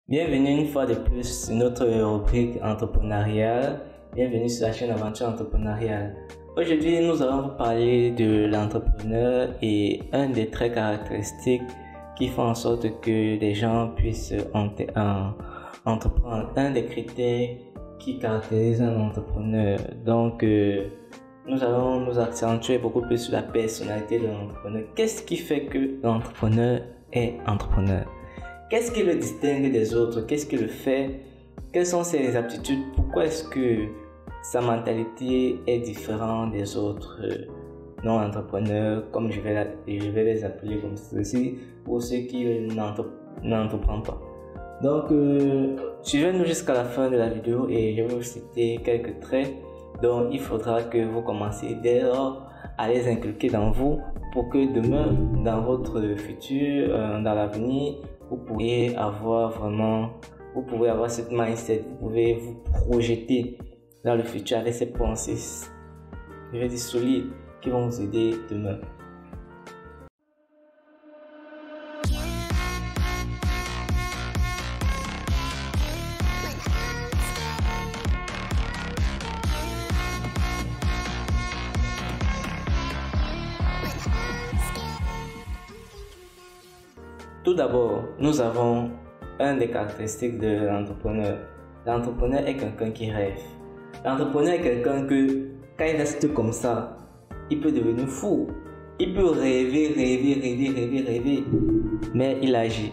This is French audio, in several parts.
Bienvenue une fois de plus sur notre rubrique entrepreneuriale. Bienvenue sur la chaîne Aventure Entrepreneuriale. Aujourd'hui, nous allons vous parler de l'entrepreneur et un des traits caractéristiques qui font en sorte que les gens puissent entreprendre. Un des critères qui caractérise un entrepreneur. Donc, nous allons nous accentuer beaucoup plus sur la personnalité de l'entrepreneur. Qu'est-ce qui fait que l'entrepreneur est entrepreneur? Qu'est-ce qui le distingue des autres? Qu'est-ce qui le fait? Quelles sont ses aptitudes? Pourquoi est-ce que sa mentalité est différente des autres non-entrepreneurs, comme je vais les appeler comme ceci, ou ceux qui n'entreprennent pas. Donc, suivez-nous jusqu'à la fin de la vidéo et je vais vous citer quelques traits dont il faudra que vous commenciez dès lors à les inculquer dans vous pour que demain, dans votre futur, dans l'avenir, vous pouvez avoir cette mindset, vous pouvez vous projeter dans le futur avec ces pensées, je vais dire solides, qui vont vous aider demain. Tout d'abord, nous avons un des caractéristiques de l'entrepreneur. L'entrepreneur est quelqu'un qui rêve. L'entrepreneur est quelqu'un que, quand il reste comme ça, il peut devenir fou. Il peut rêver, mais il agit.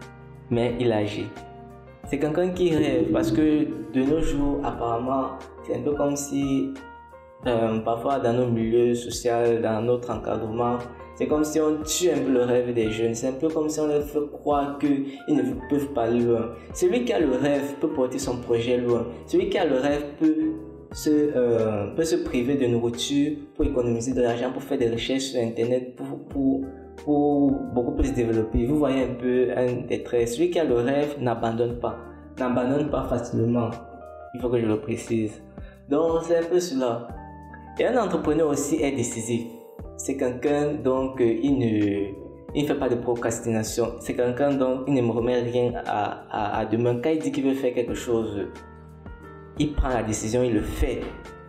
C'est quelqu'un qui rêve parce que de nos jours, apparemment, c'est un peu comme si parfois dans nos milieux sociaux, dans notre encadrement, c'est comme si on tue un peu le rêve des jeunes. C'est un peu comme si on leur fait croire qu'ils ne peuvent pas aller loin. Celui qui a le rêve peut porter son projet loin. Celui qui a le rêve peut se priver de nourriture pour économiser de l'argent, pour faire des recherches sur Internet, pour beaucoup plus développer. Vous voyez un peu un des traits. Celui qui a le rêve n'abandonne pas facilement. Il faut que je le précise. Donc c'est un peu cela. Et un entrepreneur aussi est décisif. C'est quelqu'un donc il ne fait pas de procrastination. C'est quelqu'un donc il ne me remet rien à demain. Quand il dit qu'il veut faire quelque chose, il prend la décision, il le fait.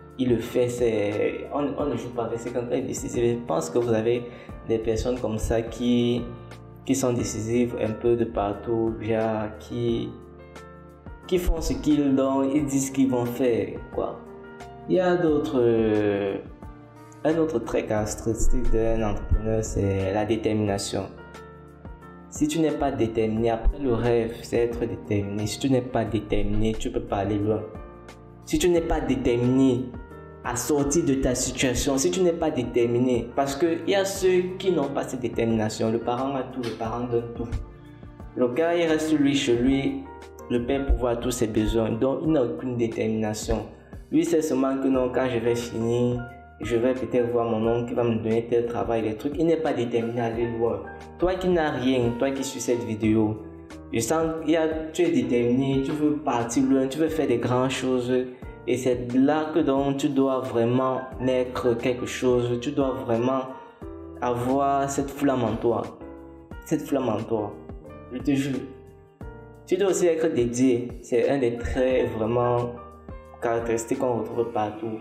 On ne joue pas avec. C'est quelqu'un décisif. Je pense que vous avez des personnes comme ça qui sont décisives un peu de partout, qui font ce qu'ils disent qu'ils vont faire, quoi. Il y a un autre trait caractéristique d'un entrepreneur, c'est la détermination. Si tu n'es pas déterminé, après le rêve, c'est être déterminé. Si tu n'es pas déterminé, tu ne peux pas aller loin. Si tu n'es pas déterminé à sortir de ta situation, si tu n'es pas déterminé, parce qu'il y a ceux qui n'ont pas cette détermination, le parent a tout, le parent donne tout. Le gars, il reste lui chez lui, le père pourvoit tous ses besoins, donc il n'a aucune détermination. Lui, c'est seulement que non, quand je vais finir, je vais peut-être voir mon oncle qui va me donner tel travail, des trucs. Il n'est pas déterminé à aller loin. Toi qui n'as rien, toi qui suis cette vidéo, je sens que tu es déterminé, tu veux partir loin, tu veux faire des grandes choses. Et c'est là que donc tu dois vraiment mettre quelque chose, tu dois vraiment avoir cette flamme en toi. Je te jure. Tu dois aussi être dédié. C'est un des traits vraiment caractéristiques qu'on retrouve partout.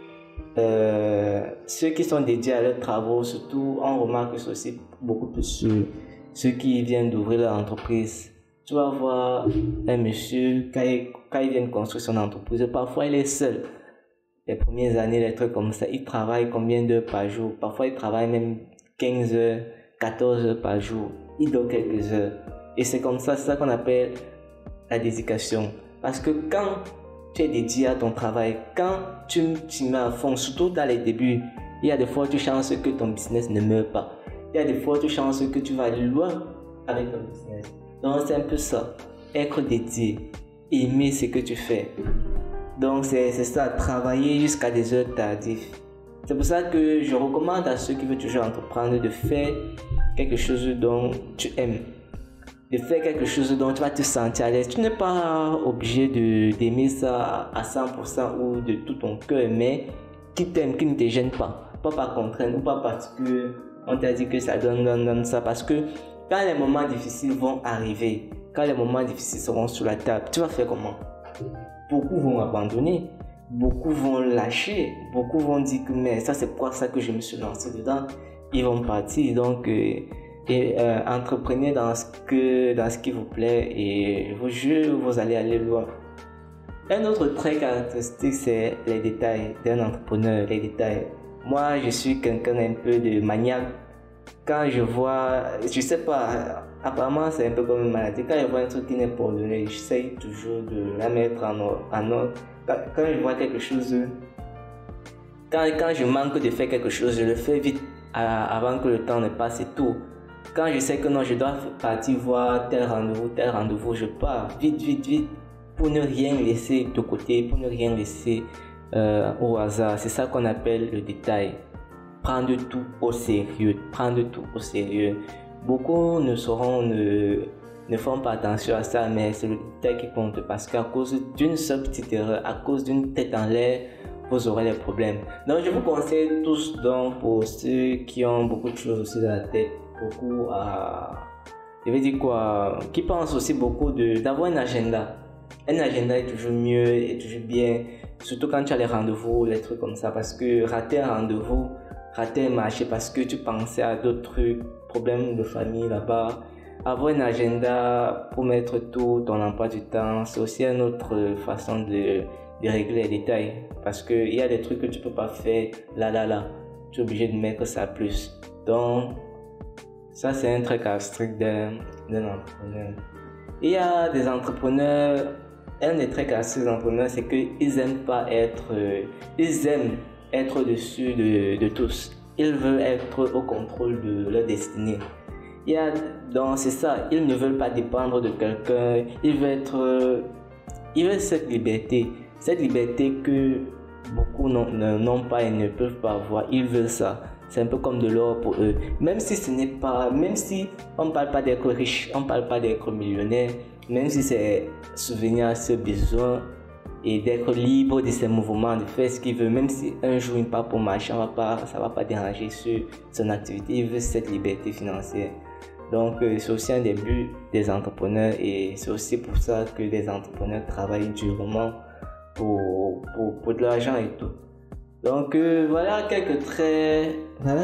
Ceux qui sont dédiés à leurs travaux, surtout, on remarque aussi beaucoup plus sur ceux qui viennent d'ouvrir leur entreprise. Tu vas voir un monsieur, quand il vient de construire son entreprise, parfois il est seul. Les premières années, les trucs comme ça, il travaille combien d'heures par jour? Parfois il travaille même 15 heures, 14 heures par jour. Il dort quelques heures. Et c'est comme ça, c'est ça qu'on appelle la dédication. Parce que quand tu es dédié à ton travail, quand tu t'y mets à fond, surtout dans les débuts, il y a des fortes chances que ton business ne meure pas. Il y a des fortes chances que tu vas aller loin avec ton business. Donc c'est un peu ça, être dédié, aimer ce que tu fais. Donc c'est ça, travailler jusqu'à des heures tardives. C'est pour ça que je recommande à ceux qui veulent toujours entreprendre de faire quelque chose dont tu aimes. De faire quelque chose dont tu vas te sentir à l'aise. Tu n'es pas obligé d'aimer ça à 100% ou de tout ton cœur, mais qui t'aime, qui ne te gêne pas. Pas par contrainte ou pas parce qu'on t'a dit que ça donne ça. Parce que quand les moments difficiles vont arriver, quand les moments difficiles seront sur la table, tu vas faire comment? Beaucoup vont abandonner, beaucoup vont lâcher, beaucoup vont dire que mais ça c'est quoi ça que je me suis lancé dedans. Ils vont partir, donc entreprenez dans ce qui vous plaît et je vous jure, vous allez aller loin. Un autre trait caractéristique, c'est les détails d'un entrepreneur, les détails. Moi, je suis quelqu'un un peu de maniaque. Quand je vois, je sais pas, apparemment c'est un peu comme une maladie. Quand je vois un truc qui n'est pas ordonné, j'essaye toujours de la mettre en ordre. Quand je vois quelque chose, quand je manque de faire quelque chose, je le fais vite avant que le temps ne passe et tout. Quand je sais que non, je dois partir voir tel rendez-vous, je pars vite pour ne rien laisser de côté, pour ne rien laisser au hasard. C'est ça qu'on appelle le détail. Prendre tout au sérieux, Beaucoup ne font pas attention à ça, mais c'est le détail qui compte parce qu'à cause d'une seule petite erreur, à cause d'une tête en l'air, vous aurez des problèmes. Donc je vous conseille tous, donc pour ceux qui ont beaucoup de choses aussi dans la tête, qui pensent aussi beaucoup d'avoir un agenda. Un agenda est toujours mieux, est toujours bien, surtout quand tu as les rendez-vous, les trucs comme ça, parce que rater un rendez-vous, rater un marché parce que tu pensais à d'autres trucs, problèmes de famille là-bas. Avoir un agenda pour mettre tout ton emploi du temps, c'est aussi une autre façon de régler les détails. Parce qu'il y a des trucs que tu peux pas faire là. Tu es obligé de mettre ça plus. Donc, ça c'est un trait caractéristique d'un entrepreneur. Il y a des entrepreneurs, un des traits caractéristiques des entrepreneurs, c'est qu'ils aiment pas ils aiment être au-dessus de tous. Ils veulent être au contrôle de leur destinée. Donc c'est ça, ils ne veulent pas dépendre de quelqu'un, ils veulent cette liberté que beaucoup n'ont pas et ne peuvent pas avoir, ils veulent ça. C'est un peu comme de l'or pour eux. Même si on ne parle pas d'être riche, on ne parle pas d'être millionnaire, même si c'est subvenir à ce besoin et d'être libre de ses mouvements, de faire ce qu'il veut, même si un jour il part pour marcher, ça ne va pas déranger sur son activité, il veut cette liberté financière. Donc c'est aussi un des buts des entrepreneurs et c'est aussi pour ça que les entrepreneurs travaillent durement pour de l'argent et tout. Donc voilà quelques traits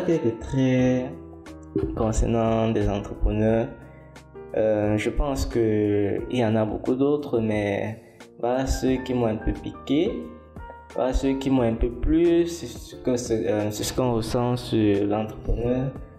concernant des entrepreneurs. Je pense qu'il y en a beaucoup d'autres, mais voilà ceux qui m'ont un peu piqué, voilà ceux qui m'ont un peu plu, c'est ce qu'on ressent sur l'entrepreneur.